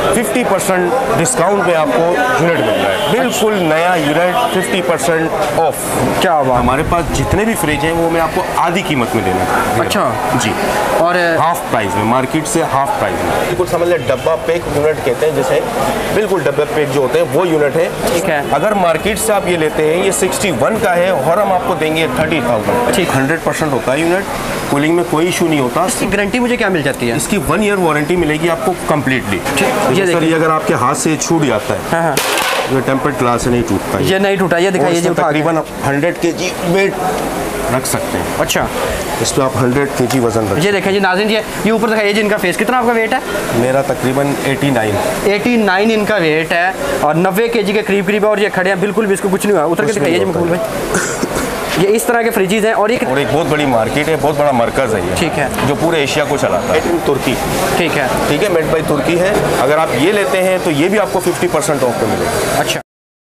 50% discount में आपको unit मिल रहा है, बिल्कुल नया यूनिट 50% ऑफ। क्या बात। हमारे पास जितने भी फ्रिज हैं वो मैं आपको आधी कीमत में देना। अच्छा जी, और हाफ प्राइस में, मार्केट से हाफ प्राइस में। बिल्कुल समझ लें डब्बा पैक यूनिट कहते हैं जिसे, बिल्कुल डब्बा पैक जो होते हैं वो यूनिट है। ठीक है। अगर मार्केट से आप ये लेते हैं ये 61 का है और हम आपको देंगे 30,000। ठीक। 100% होता है यूनिट, कूलिंग में कोई इशू नहीं होता। इसकी गारंटी मुझे क्या मिल जाती है? इसकी 1 ईयर वारंटी मिलेगी आपको कम्प्लीटली। ये सर ये अगर आपके हाथ से छूट जाता है, हाँ हाँ, ये टेम्पर्ड ग्लास से नहीं टूटता, ये नहीं टूटा। ये दिखाइए जी, तकरीबन 100 kg वेट रख सकते हैं। अच्छा, इस पर आप 100 kg वजन रख। ये देखिए जी नाज़रीन, ये ऊपर दिखाइए जी, इनका फेस कितना आपका वेट है? मेरा तकरीबन 89 इनका वेट है और 90 kg के करीब है और ये खड़े हैं, बिल्कुल भी इसको कुछ नहीं हुआ। उतर के दिखाइए जी मकबूल भाई। ये इस तरह के फ्रिजेज हैं और एक बहुत बड़ी मार्केट है, बहुत बड़ा मरकज़ है ये। ठीक है। जो पूरे एशिया को चलाता है। तुर्की। ठीक है। ठीक है, मेड बाई तुर्की है। अगर आप ये लेते हैं तो ये भी आपको 50% ऑफ पे मिलेगा। अच्छा,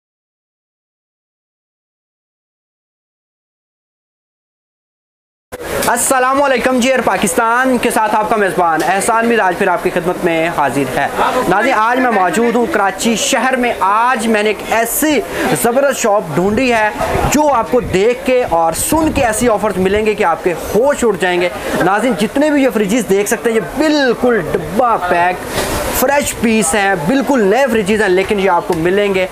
अस्सलामुअलैकुम जी, एयर पाकिस्तान के साथ आपका मेज़बान एहसान मिराज फिर आपकी खिदमत में हाजिर है। नाज़रीन, आज मैं मौजूद हूँ कराची शहर में। आज मैंने एक ऐसी ज़बरदस्त शॉप ढूंढी है जो आपको देख के और सुन के ऐसी ऑफर्स मिलेंगे कि आपके होश उड़ जाएंगे। नाज़रीन, जितने भी ये फ्रिजेस देख सकते हैं ये बिल्कुल डब्बा पैक फ्रेश पीस हैं, बिल्कुल नए फ्रिजेस हैं, लेकिन ये आपको मिलेंगे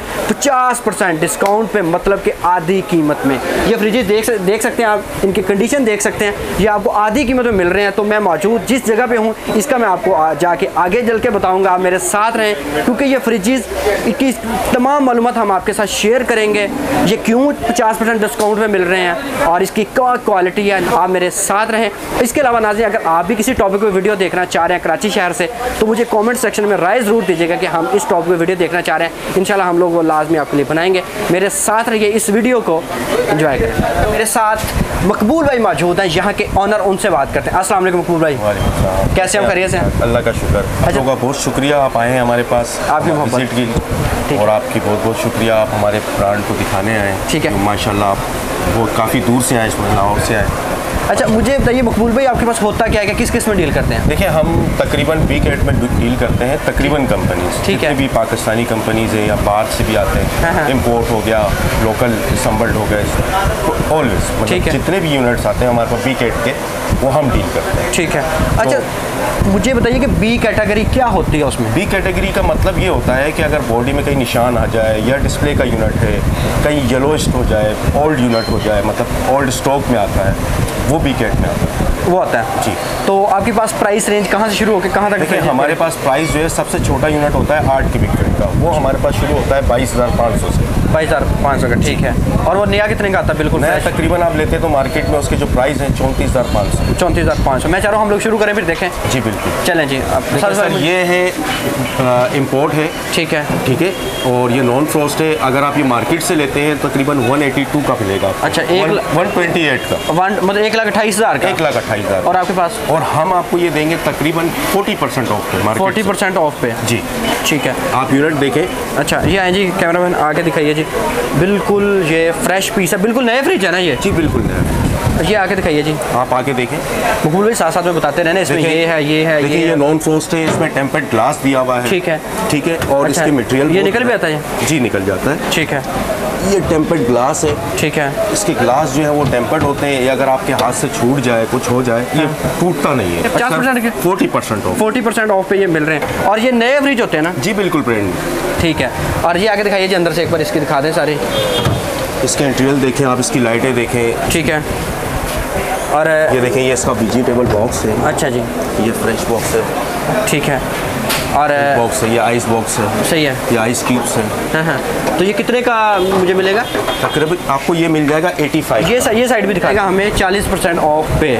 50% डिस्काउंट पे, मतलब कि आधी कीमत में। ये फ्रिजेस देख सकते हैं आप, इनकी कंडीशन देख सकते हैं, ये आपको आधी कीमत में मिल रहे हैं। तो मैं मौजूद जिस जगह पे हूँ इसका मैं आपको जाके आगे चल के बताऊँगा। आप मेरे साथ रहें क्योंकि ये फ्रिजेस की तमाम मालूमात हम आपके साथ शेयर करेंगे। ये क्यों 50% डिस्काउंट में मिल रहे हैं और इसकी क्या क्वालिटी है, आप मेरे साथ रहें। इसके अलावा नाज़रीन, अगर आप भी किसी टॉपिक पर वीडियो देखना चाह रहे हैं कराची शहर से तो मुझे कॉमेंट सेक्शन में राय ज़रूर दीजिएगा कि हम इस टॉपिक पे वीडियो देखना चाह रहे हैं। इंशाल्लाह हम लोग वो लाजमी आपके लिए बनाएंगे। मेरे साथ रहिए, इस वीडियो को एंजॉय करें। मेरे साथ मकबूल भाई मौजूद हैं, यहाँ के ऑनर, उनसे बात करते हैं। अस्सलाम वालेकुम मकबूल भाई। कैसे हम खैरियत से हैं? अल्लाह का शुक्र। अच्छा, आपका बहुत शुक्रिया, आप आए हैं हमारे पास आपकी मोहब्बत की, और आपकी बहुत बहुत शुक्रिया, आप हमारे ब्रांड को दिखाने आए। ठीक है, माशाल्लाह आप बहुत काफ़ी दूर से आए, लाहौर से आए। अच्छा, मुझे बताइए मकबूल भाई, आपके पास होता क्या है, किस किस में डील करते हैं? देखिए, हम तकरीबन वीकेंड में डील करते हैं, तकरीबन कंपनीज। ठीक है। भी पाकिस्तानी कंपनीज है या बाहर से भी आते हैं। हाँ। इम्पोर्ट हो गया, लोकल असम्बल्ड हो गए, ऑलवेज मतलब जितने भी यूनिट्स आते हैं हमारे पास वीकेंड के, वो हम डील करते हैं। ठीक है। अच्छा, मुझे बताइए कि बी कैटेगरी क्या होती है उसमें? बी कैटेगरी का मतलब ये होता है कि अगर बॉडी में कहीं निशान आ जाए या डिस्प्ले का यूनिट है, कहीं येलोइस्ट हो जाए, ओल्ड यूनिट हो जाए, मतलब ओल्ड स्टॉक में आता है, वो बी कैट में आता है। वो आता है जी। तो आपके पास प्राइस रेंज कहाँ से शुरू होकर कहाँ तक? देखिए, हमारे पास प्राइस जो है सबसे छोटा यूनिट होता है 8 क्यूबिक फीट का, वो हमारे पास शुरू होता है 22,500 से। 22,500 का, ठीक है। और वो नया कितने का आता है? बिल्कुल नया तकरीबन आप लेते हैं तो मार्केट में उसके जो प्राइस हैं 34,500। 34,500। मैं चाह रहा हूँ हम लोग शुरू करें, फिर देखें। जी बिल्कुल, चलें जी। सर ये है इम्पोर्ट है। ठीक है। ठीक है, और ये नॉन फ्रॉस्ट है। अगर आप ये मार्केट से लेते हैं तकरीबन 182 का मिलेगा। अच्छा, 128 का, मतलब 1,28,000 का। 1,28,000। और आपके पास? और हम आपको ये देंगे तकरीबन 40% ऑफ पे, 40% ऑफ पे। जी ठीक है। आप यूनिट देखें। अच्छा, ये आए जी, कैमरामैन आके दिखाइए जी। बिल्कुल ये फ्रेश पीस है, बिल्कुल नए फ्रिज है ना ये? जी बिल्कुल नया। ये आके दिखाइए जी, आप आके देखें। मकबूल भाई साथ साथ में बताते रहना, इसमें ये है, ये है, ये नॉन फ्रॉस्ट है, इसमें टेम्पर्ड ग्लास दिया हुआ है। ठीक है। ठीक है, और अच्छा, इसके मटेरियल ये निकल भी आता है? जी निकल जाता है। ठीक है। ये टेम्पर्ड ग्लास है। ठीक है। इसके ग्लास जो है वो टेम्पर्ड होते हैं, ये अगर आपके हाथ से छूट जाए, कुछ हो जाए, ये टूटता नहीं है। 50% 40% ऑफ, 40% ऑफ पे ये मिल रहे हैं। और ये नए फ्रिज होते हैं ना? जी बिल्कुल ब्रांड। ठीक है। और ये आगे दिखाइए जी, अंदर से एक बार इसकी दिखा दें सारी। इसके इंटीरियर देखें आप, इसकी लाइटें देखें। ठीक है। और ये देखें, ये इसका वेजिटेबल बॉक्स है। अच्छा जी। ये फ्रेश बॉक्स है। ठीक है। और बॉक्स है, ये आइस बॉक्स है। सही है। ये आइस क्यूब्स है। हाँ हाँ। तो ये कितने का मुझे मिलेगा? तकरीबन आपको ये मिल जाएगा 85। ये साइड भी दिखाएगा हमें 40% ऑफ पे।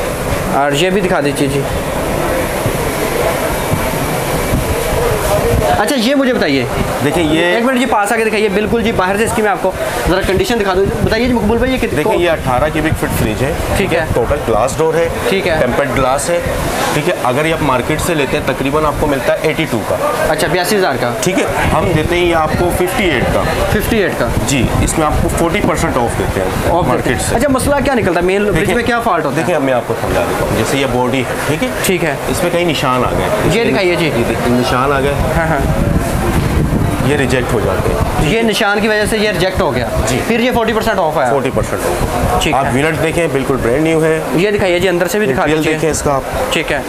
और ये भी दिखा दीजिए जी। अच्छा ये मुझे बताइए, देखिए ये एक मिनट जी पास आके दिखाइए, बिल्कुल जी बाहर से इसकी मैं आपको ज़रा कंडीशन दिखा दूँ। बताइए जी मकबूल भाई, ये कितने? देखिए ये 18 क्यूबिक फीट फ्रिज है, ठीक है। टोटल ग्लास डोर है, ठीक है। टेम्पर्ड ग्लास है, ठीक है। अगर ये आप मार्केट से लेते हैं तकरीबन आपको मिलता है 82 का। अच्छा 82,000 का, ठीक है। हम देते हैं ये आपको 58 का। 58 का जी, इसमें आपको 40% ऑफ देते हैं मार्केट से। अच्छा मसला क्या निकलता है, मेन फ्रिज में क्या फॉल्ट होता है? देखिए मैं आपको समझा देता हूँ। जैसे ये बॉडी है, ठीक है, ठीक है, इसमें कई निशान आ गए, ये दिखाइए जी। निशान आ गए, हाँ हाँ, ये रिजेक्ट हो जाते हैं। ये निशान की वजह से ये रिजेक्ट हो गया जी, फिर ये 40% ऑफ है। 40% ऑफ। ठीक आप है। यूनिट देखें, बिल्कुल ब्रांड न्यू है। ये दिखाइए जी, अंदर से भी दिखा दीजिए। देखें इसका आप, ठीक है,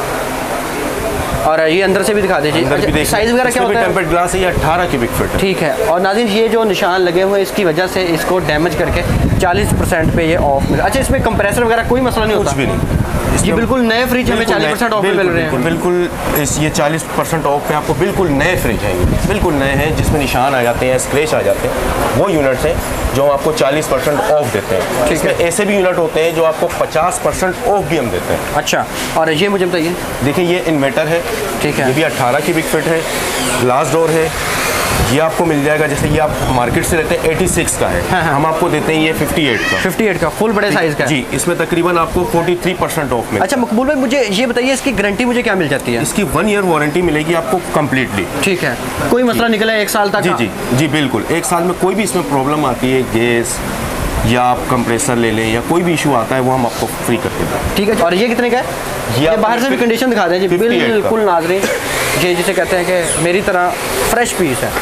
और ये अंदर से भी दिखा दीजिए। अच्छा, साइज वगैरह क्या होता है? टेम्पर्ड ग्लास है, ये 18 क्यूबिक फीट है। ठीक है। और नाज़रीन ये जो निशान लगे हुए हैं इसकी वजह से इसको डैमेज करके 40% पे ये ऑफ मिला। अच्छा इसमें कंप्रेसर वगैरह कोई मसला नहीं होता? कुछ भी नहीं। ये बिल्कुल नए फ्रिज हमें 40% ऑफ में मिल रहे हैं। बिल्कुल ये 40% ऑफ पे आपको बिल्कुल नए फ्रिज हैं, बिल्कुल नए हैं, जिसमें निशान आ जाते हैं, स्क्रैच आ जाते हैं। वो यूनिट्स हैं जो आपको 40% ऑफ देते हैं। इसमें ऐसे भी यूनिट होते हैं जो आपको 50% ऑफ भी हम देते हैं। अच्छा, और ये मुझे बताइए। देखिए ये इन्वर्टर है, ठीक है, ये भी 18 क्यूबिक फीट है, ग्लास डोर है। ये आपको मिल जाएगा, जैसे ये आप मार्केट से लेते हैं 86 का है। हाँ। हम आपको देते हैं ये 58 का फुल बड़े साइज का। जी, इसमें तकरीबन आपको 43% ऑफ मिलेगा। अच्छा मकबूल भाई मुझे ये बताइए, इसकी गारंटी मुझे क्या मिल जाती है? इसकी 1 ईयर वारंटी मिलेगी आपको कम्प्लीटली। ठीक है, कोई मसला निकला 1 साल तक? जी जी जी बिल्कुल, 1 साल में कोई भी इसमें प्रॉब्लम आती है, गैस या आप कंप्रेसर ले लें या कोई भी इशू आता है, वो हम आपको फ्री करके दें। ठीक है। और ये कितने का है? ये बाहर से भी कंडीशन दिखा दें जी, बिल्कुल नाज़रीन, ये जिसे कहते हैं कि मेरी तरह फ्रेश पीस है।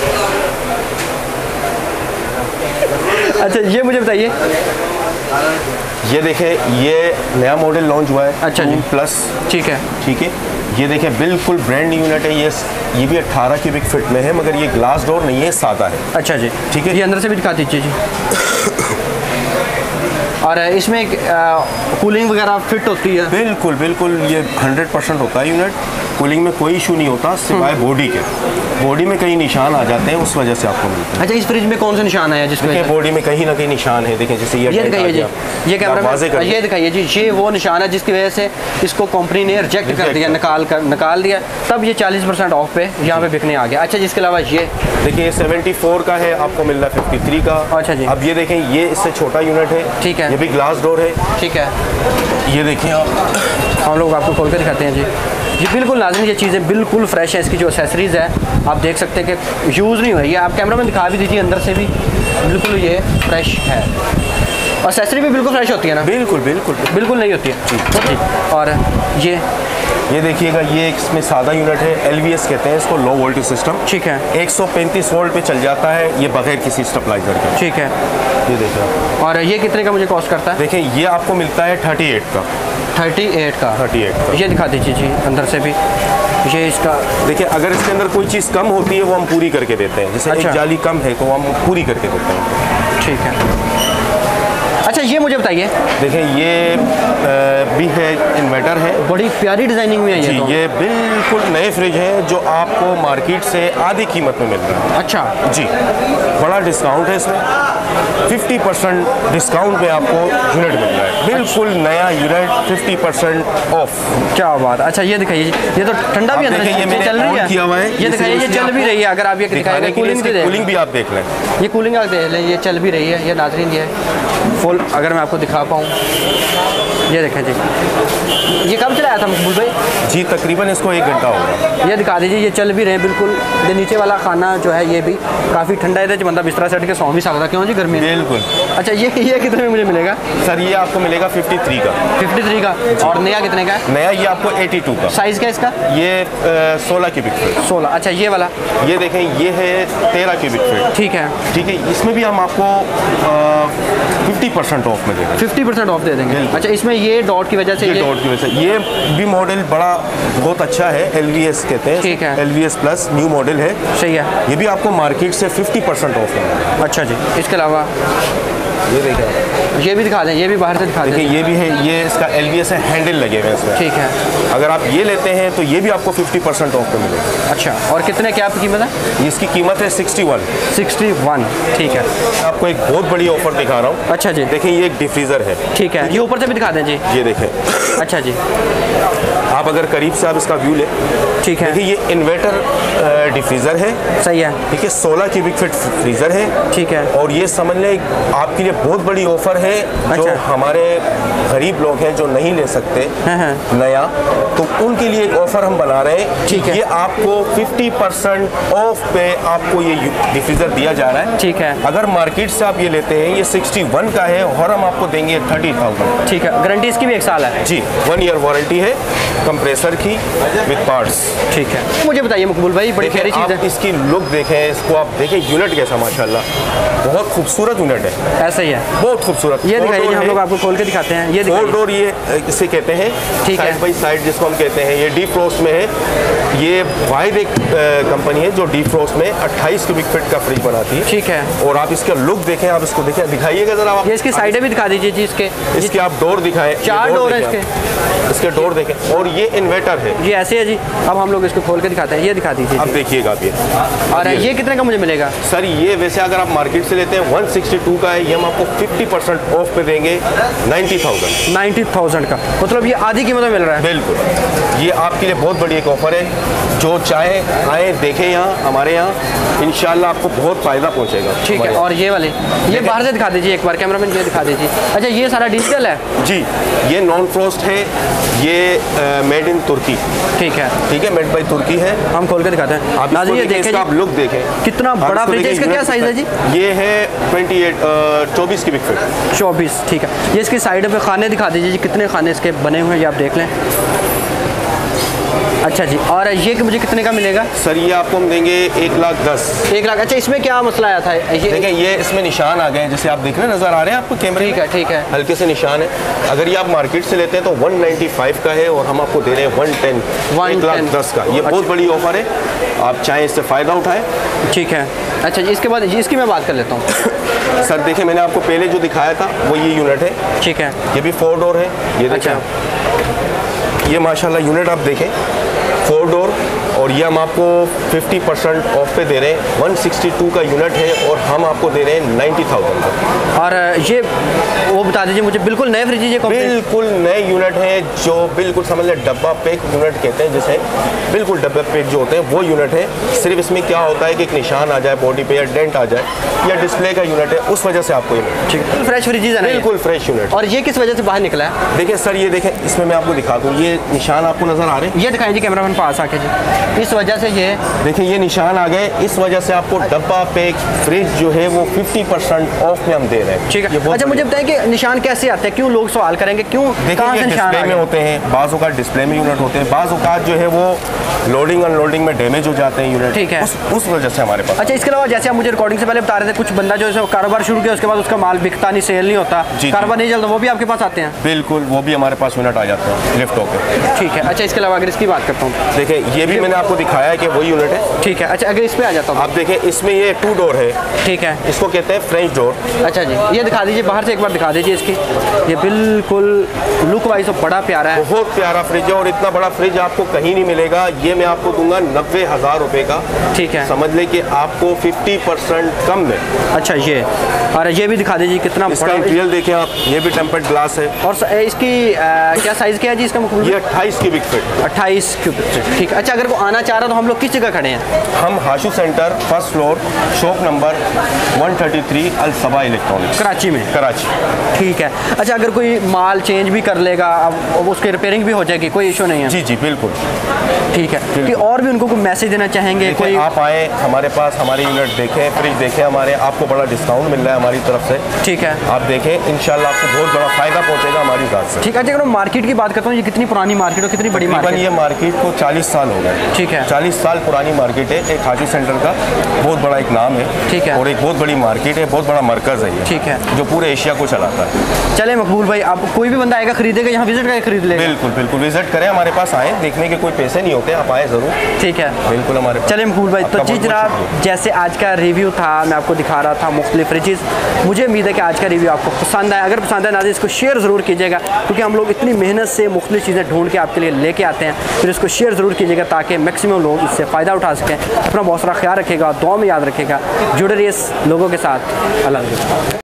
अच्छा ये मुझे बताइए, ये देखें, ये नया मॉडल लॉन्च हुआ है। अच्छा जी, प्लस। ठीक है, ठीक है। ये देखें बिल्कुल ब्रांड न्यू यूनिट है। ये भी 18 क्यूबिक फीट में है, मगर ये ग्लास डोर नहीं है, सादा है। अच्छा जी, ठीक है। ये अंदर से भी दिखा दीजिए जी। और इसमें कूलिंग वगैरह फिट होती है? बिल्कुल बिल्कुल, ये 100% होता है यूनिट। कूलिंग में कोई इशू नहीं होता सिवाय बॉडी के। बॉडी में कई निशान आ जाते हैं, उस वजह से आपको मिलता है। अच्छा इस फ्रिज में कौन से निशान है जिसके बॉडी में कहीं ना कहीं निशान है? देखें जैसे ये दिखाइए जी, ये कैमरा में ये दिखाइए जी, ये वो निशान है जिसकी वजह से इसको कंपनी ने रिजेक्ट कर दिया, निकाल दिया, तब ये 40% ऑफ पे यहाँ पे बिकने आ गया। अच्छा जिसके अलावा ये देखिए 74 का है, आपको मिल रहा है 53 का। अच्छा जी। अब ये देखें, ये इससे छोटा यूनिट है। ठीक है, ये भी ग्लास डोर है। ठीक है, ये देखिए आप, हम लोग आपको खोल कर दिखाते हैं जी। ये बिल्कुल नाज़रीन, ये चीज़ें बिल्कुल फ्रेश है। इसकी जो एक्सेसरीज़ है आप देख सकते हैं कि यूज़ नहीं हुई है। आप कैमरा में दिखा भी दीजिए, अंदर से भी बिल्कुल ये फ्रेश है। और एक्सेसरी भी बिल्कुल फ्रेश होती है ना? बिल्कुल बिल्कुल बिल्कुल नहीं होती है जी। और ये देखिएगा, ये इसमें सादा यूनिट है, LVS कहते हैं इसको, लो वोल्टेज सिस्टम। ठीक है, 135 वोल्ट पे चल जाता है, ये बगैर किसी स्टेबलाइजर के। ठीक है, ये देखिए आप। और ये कितने का मुझे कॉस्ट करता है? देखिए ये आपको मिलता है 38 का। 38 का। ये दिखा दीजिए जी, अंदर से भी ये इसका। देखिए अगर इसके अंदर कोई चीज़ कम होती है वो हम पूरी करके देते हैं। जैसे एक जाली कम है तो हम पूरी करके देते हैं। ठीक है। अच्छा ये मुझे बताइए, देखिए ये भी है, इन्वर्टर है, बड़ी प्यारी डिजाइनिंग में है ये। तो ये बिल्कुल नए फ्रिज है जो आपको मार्केट से आधी कीमत में मिल रहा है। अच्छा जी, बड़ा डिस्काउंट है इसमें, 50% डिस्काउंट में आपको यूनिट मिल रहा है। बिल्कुल नया यूनिट 50% ऑफ। क्या बात। अच्छा ये दिखाइए, ये तो ठंडा भी अंदर चल रही है। किया हुआ है, ये दिखाइए, ये चल भी रही है। अगर आप ये दिखाएंगे, कूलिंग भी आप देख लें, ये कूलिंग आप देख लें, ये चल भी रही है। ये नाज़रीन ये फुल, अगर मैं आपको दिखा पाऊँ, ये देखें जी। ये कब चलाया था मकबूल भाई? जी तकरीबन इसको 1 घंटा होगा। ये दिखा दीजिए, ये चल भी रहे हैं बिल्कुल। ये नीचे वाला खाना जो है ये भी काफ़ी ठंडा है, बंदा बिस्तरा सेट के सौ भी सकता। क्यों जी, गर्मी? बिल्कुल। अच्छा ये कितने में मुझे मिलेगा? सर ये आपको मिलेगा 53 का। 53 का। और नया कितने का? नया ये आपको 82 का। साइज़ क्या इसका? ये 16 क्यूबिक फीट। 16। अच्छा ये वाला? ये देखें, ये है 13 क्यूबिक फीट। ठीक है, ठीक है। इसमें भी हम आपको 50% ऑफ में देंगे। 50% ऑफ दे देंगे। अच्छा इसमें ये डॉट की वजह से, ये डॉट की वजह से ये भी मॉडल बहुत अच्छा है, LVS कहते हैं। ठीक है, LVS प्लस न्यू मॉडल है। सही है। ये भी आपको मार्केट से 50% ऑफ है। अच्छा जी। इसके अलावा ये देखिए, ये भी दिखा दें, ये भी बाहर से दिखा दें। देखिए ये भी है, ये इसका LVS है, हैंडल लगे हुए हैं इसमें। ठीक है। अगर आप ये लेते हैं तो ये भी आपको 50% ऑफ पे मिलेगा। अच्छा, और कितने क्या आपकी कीमत है? इसकी कीमत है 61। ठीक है। आपको एक बहुत बड़ी ऑफर दिखा रहा हूँ। अच्छा जी। देखिए ये एक डिफ्रीज़र है। ठीक है, ये ऊपर से भी दिखा दें जी। ये देखें। अच्छा जी। आप अगर करीब से आप इसका व्यू लें, ठीक है। देखिए ये इन्वर्टर डिफ्रीज़र है, सही है, ठीक है, 16 क्यूबिक फीट फ्रीज़र है, ठीक है। और ये समझ लें आपके लिए बहुत बड़ी ऑफर है। जो अच्छा। हमारे गरीब लोग हैं जो नहीं ले सकते नया, तो उनके लिए एक ऑफर हम बना रहे हैं। ठीक है। ये आपको 50% ऑफ पे आपको ये डिफ्रीज़र दिया जा रहा है, ठीक है। अगर मार्केट से आप ये लेते हैं, ये 61 का है और हम आपको देंगे 30,000। ठीक है। गारंटी इसकी भी 1 साल है जी, 1 ईयर वारंटी है कंप्रेसर की विद पार्ट्स। ठीक है। मुझे बताइए मकबूल भाई, बड़ी प्यारी चीज़ है। आप इसकी लुक देखें, इसको आप देखें, यूनिट कैसा माशाल्लाह, बहुत खूबसूरत यूनिट है। ऐसा ही है, बहुत खूबसूरत। ये दिखाइए, हम लोग आपको खोल के दिखाते हैं। ये 4 डोर ये इसे कहते हैं, ठीक है। साइड बाई साइड जिसको हम कहते हैं, ये डीफ्रोस्ट में है। ये वाहिद एक कंपनी है जो डीफ्रोस्ट में 28 क्यूबिक फीट का फ्रिज बनाती है। ठीक है। और आप इसका लुक देखें, आप इसको देखें, दिखाइएगा जरा आप। ये इसकी साइडें भी दिखा दीजिए जी। इसके आप डोर दिखाएं, 4 डोर है इसके डोर देखें, और ये इन्वर्टर है जी। ऐसे है जी। अब हम लोग इसको खोल के दिखाते हैं, ये दिखा दीजिए। अब देखिएगा आप ये। और ये कितने का मुझे मिलेगा सर? ये वैसे अगर आप मार्केट से लेते हैं 162 का है, ये हम आपको 50% ऑफ पे देंगे 90,000। 90,000 का, मतलब ये आधी कीमत में मिल रहा है। बिल्कुल, ये आपके लिए बहुत बड़ी एक ऑफर है। जो चाहे आए देखें यहाँ, हमारे यहाँ इंशाल्लाह आपको बहुत फ़ायदा पहुँचेगा। ठीक है। और ये वाले, ये बाहर से दिखा दीजिए एक बार, कैमरामैन ये दिखा दीजिए। अच्छा, ये सारा डिजिटल है जी, ये नॉन फ्रोस्ट है, ये मेड इन तुर्की। ठीक है। ठीक है, मेड बाई तुर्की है। हम खोल के दिखाते हैं। आप नाज़रीन, ये देखें, आप लुक देखें, कितना बड़ा फ्रिज है। इसका क्या साइज़ है जी? ये है 24 क्यूबिक फीट। 24, ठीक है। ये इसकी साइड पे खाने दिखा दीजिए जी, कितने खाने इसके बने हुए हैं, ये आप देख लें। अच्छा जी। और ये कि मुझे कितने का मिलेगा सर? ये आपको हम देंगे 1,10,000। 1 लाख। अच्छा, इसमें क्या मसला आया था? ये देखें, ये इसमें निशान आ गए हैं, जैसे आप देख रहे हैं, नज़र आ रहे हैं आपको कैमरे। ठीक है, ठीक है। हल्के से निशान है। अगर ये आप मार्केट से लेते हैं तो 195 का है, और हम आपको दे रहे हैं 110, 1,10,000 का। ये बहुत बड़ी ऑफर है, आप चाहें इससे फ़ायदा उठाएं। ठीक है। अच्छा जी, इसके बाद इसकी मैं बात कर लेता हूँ। सर देखें, मैंने आपको पहले जो दिखाया था वो ये यूनिट है। ठीक है। ये भी 4 डोर है, ये देखें। ये माशाल्लाह यूनिट आप देखें, 4 डोर, और ये हम आपको 50% ऑफ पे दे रहे हैं। 162 का यूनिट है, और हम आपको दे रहे हैं 90,000 का। और ये वो बता दीजिए मुझे, बिल्कुल नए फ्रिज ये बिल्कुल नए यूनिट है, जो बिल्कुल समझ लें डब्बा पैक यूनिट कहते हैं जिसे, बिल्कुल डब्बा पैक जो होते हैं वो यूनिट है। सिर्फ इसमें क्या होता है कि एक निशान आ जाए बॉडी पे, या डेंट आ जाए, या डिस्प्ले का यूनिट है, उस वजह से आपको ये। ठीक है। फ्रेश फ्रिज है ना? बिल्कुल फ्रेश यूनिट। और ये किस वजह से बाहर निकला है? देखिए सर, ये देखें, इसमें मैं आपको दिखा दूँ, ये निशान आपको नज़र आ रहे हैं? ये दिखाएं जी कैमरामैन पास आके जी। इस वजह से ये देखिए, ये निशान आ गए, इस वजह से आपको डब्बा पैक फ्रिज जो है वो 50% ऑफ में हम दे रहे हैं। ठीक है। अच्छा, मुझे बताएं कि निशान कैसे आते हैं? क्यों लोग सवाल करेंगे, क्यों कहाँ से निशान डिस्प्ले में होते हैं, बाज़ औक़ात डिस्प्ले में यूनिट होते हैं, बाज़ औक़ात जो है वो लोडिंग अनलोडिंग में डैमेज हो जाते हैं यूनिट। ठीक है। उस वजह से हमारे पास। अच्छा, इसके अलावा जैसे आप मुझे रिकॉर्डिंग से पहले बता रहे थे, कुछ बंदा जो है कारोबार शुरू किया, उसके बाद उसका माल बिकता नहीं, सेल नहीं होता, कारोबार नहीं चलता, वो भी आपके पास आते हैं? बिल्कुल, वो भी हमारे पास यूनिट आ जाते हैं लिफ्ट होकर। ठीक है। अच्छा, इसके अलावा अगर इसकी बात करता हूँ, देखिए, ये भी मैंने आपको दिखाया है कि वही यूनिट है। ठीक है। अच्छा, अगर इस पे आ जाता हूँ, आप देखें, इसमें ये 2 डोर है। ठीक है। इसको कहते हैं फ्रेंच डोर। अच्छा जी, ये दिखा दीजिए, बाहर से एक बार दिखा दीजिए इसकी। ये बिल्कुल लुक वाइज तो बड़ा प्यारा है, बहुत प्यारा फ्रिज है, और इतना बड़ा फ्रिज आपको कहीं नहीं मिलेगा। ये मैं आपको दूंगा 90,000 रुपए का। ठीक है। समझ लें कि आपको 50% कम में। अच्छा, ये और ये भी दिखा दीजिए कितना इसका बड़ा। मटेरियल देखें आप, ये भी टेम्पर्ड ग्लास है। और इसकी क्या साइज़ क्या है जी इसका? ये 28 क्यूबिक फीट। 28 cubic feet. ठीक। अच्छा, अगर वो आना चाह रहा तो हम लोग किस जगह खड़े हैं? हम Hashoo centre, first floor, shop number 133, Al Saba electronics, Karachi में। कराची। ठीक है। अच्छा, अगर कोई माल चेंज भी कर लेगा, अब उसकी रिपेयरिंग भी हो जाएगी, कोई इशू नहीं है? जी जी बिल्कुल। ठीक है। कि और भी उनको कोई मैसेज देना चाहेंगे? कोई आप आए हमारे पास, हमारे यूनिट देखें, फ्रिज देखें हमारे, आपको बड़ा डिस्काउंट मिल रहा है हमारी तरफ से। ठीक है। आप देखें, इंशाल्लाह आपको बहुत बड़ा फ़ायदा पहुंचेगा हमारी ज़ात से। ठीक है। अगर मार्केट की बात करता हूँ, ये कितनी पुरानी मार्केट है, कितनी बड़ी मार्केट? ये मार्केट को 40 साल हो गए। ठीक है। 40 साल पुरानी मार्केट है, एक हाजी सेंटर का बहुत बड़ा एक नाम है। ठीक है। और एक बहुत बड़ी मार्केट है, बहुत बड़ा मरकज़ है ये। ठीक है। जो पूरे एशिया को चलाता है। चले मकबूल भाई, आप कोई भी बंदा आएगा खरीदेगा, यहाँ विजिट करके खरीद लेगा? बिल्कुल बिल्कुल, विजिट करें, हमारे पास आए, देखने के कोई पैसे नहीं होते, आप आए ज़रूर। ठीक है। बिल्कुल हमारे पास। चले मकबूल भाई, तो जी जनाब, जैसे आज का रिव्यू था, मैं आपको दिखा रहा था मुख्तलिफ फ्रिजेस। मुझे उम्मीद है कि आज का रिव्यू आपको पसंद आया। अगर पसंद आए नाज़रीन, इसको शेयर ज़रूर कीजिएगा, क्योंकि हम लोग इतनी मेहनत से मुख्तलिफ चीज़ें ढूंढ के आपके लिए लेके आते हैं। फिर इसको शेयर ज़रूर कीजिएगा ताकि मैक्सिमम लोग इससे फ़ायदा उठा सकें। अपना बहुत सारा ख्याल रखेगा, दुआ में याद रखेगा, जुड़े रहिए लोगों के साथ। अल्लाह हाफ़िज़।